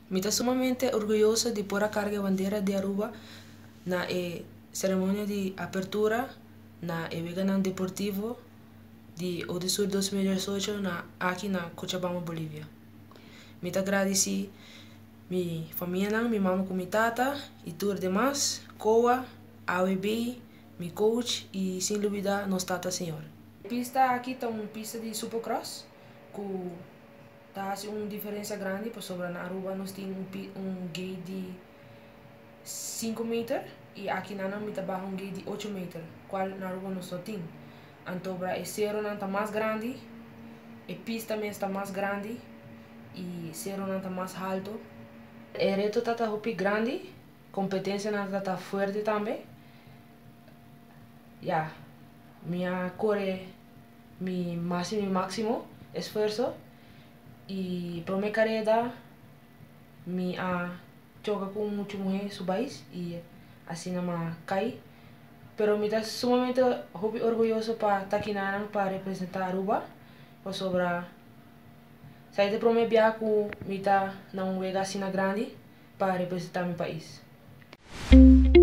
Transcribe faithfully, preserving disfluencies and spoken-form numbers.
Me está sumamente orgulhosa de pôr a carga bandeira de Aruba na eh, cerimônia de apertura na evento deportivo de Odesur dois mil e dezoito na, aqui na Cochabamba, Bolívia. Me agradeci minha família, minha mãe com minha tata e tudo demais, Coa, A U B, meu coach e sem dúvida nossa tata senhora. A pista aqui está uma pista de supercross, que está assim uma diferença grande, por sobre na Aruba nós temos um, um gate de cinco metros e aqui na Nami está um gate de oito metros, qual na Aruba nós só temos. Então, o zero não está mais grande, a pista também está mais grande e zero não está mais alto. O reto está muito grande, competência não está forte também. Yeah. Minha cor é mi máximo e máximo esforço e para minha carreira me a joga com muito mulher su país e assim não cai. Pero me está sumamente orgulhoso para estar aqui na para representar Aruba, por sobre sair de para mim com me está não vega assim grande para representar meu país.